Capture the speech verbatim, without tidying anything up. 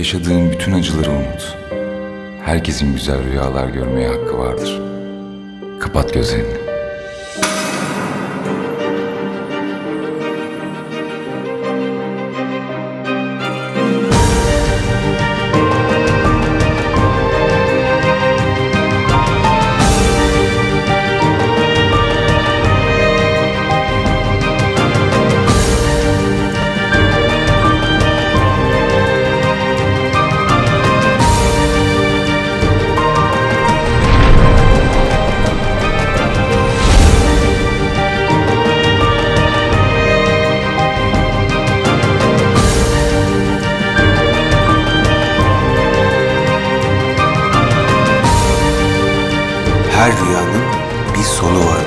Yaşadığın bütün acıları unut. Herkesin güzel rüyalar görmeye hakkı vardır. Kapat gözlerini. Her rüyanın bir sonu var.